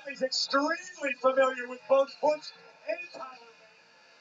He's extremely familiar with both Butch and Tyler.